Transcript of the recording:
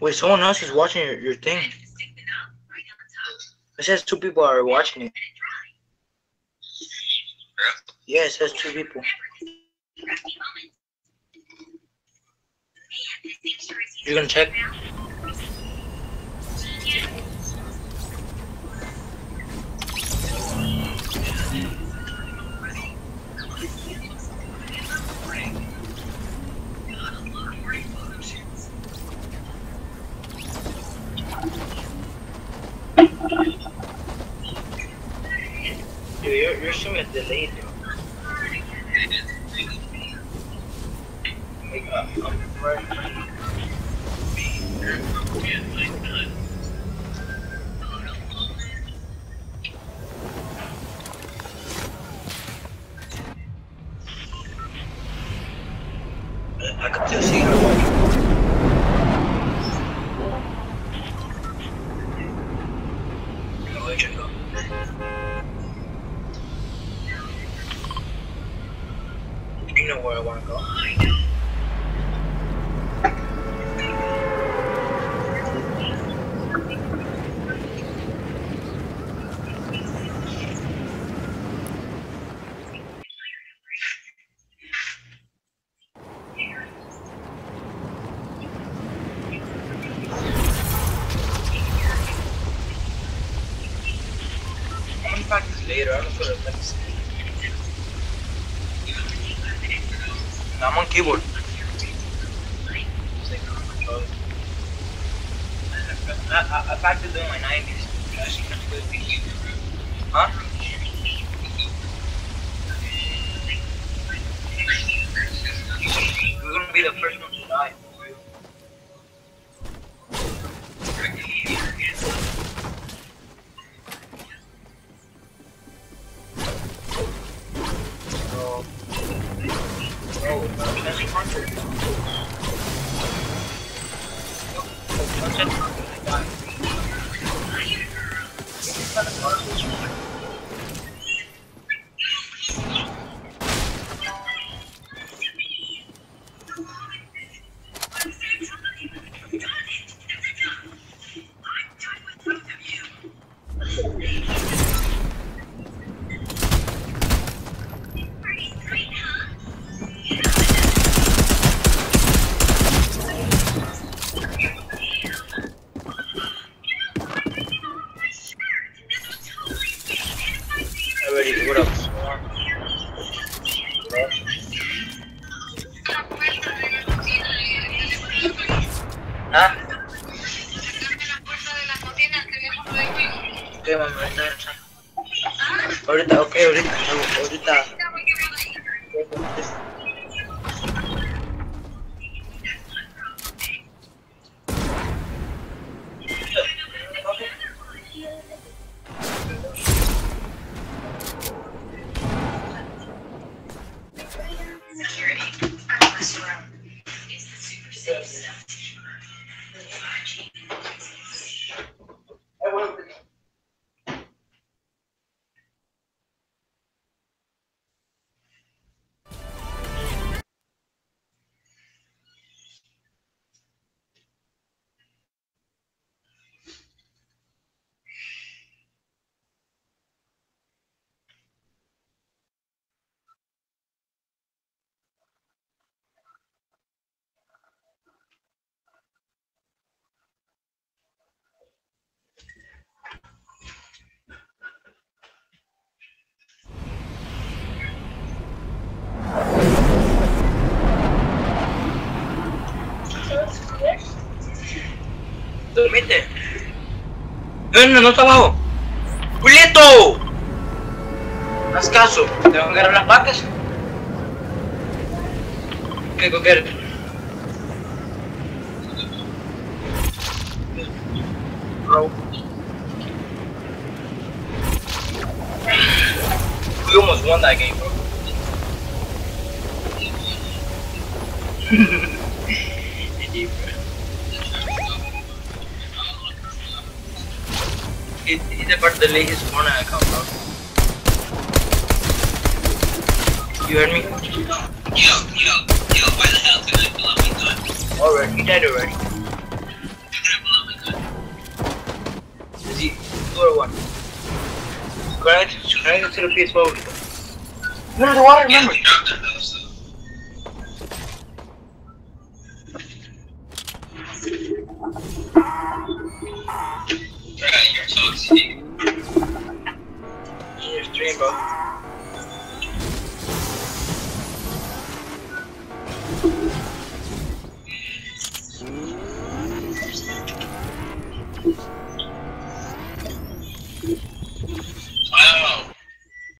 Wait, someone else is watching your thing. It says 2 people are watching it. Yeah, it says 2 people. You're gonna check? Dude, you're showing delayed. Like, right. I can still see her watching. Where'd you go? You know where I want to go. I'm gonna practice later. I'm gonna put it. Let me see. No, I'm on keyboard. I practiced in my 90s. Huh? We're gonna be the first one to die. What up? ¿Ah? Ok, mami, ahorita, ok, ahorita. Dormite. No está abajo. ¡Julieto! Haz caso. ¿Te van a agarrar las patas? ¿Qué coger? Bro. We almost won that game, bro. He's about the latest corner account, bro. You heard me? Yo, why the hell did I blow me gun? Alright, he died already. Connect to the PS4. No, the water, remember. You're toxic. You're stream, bro.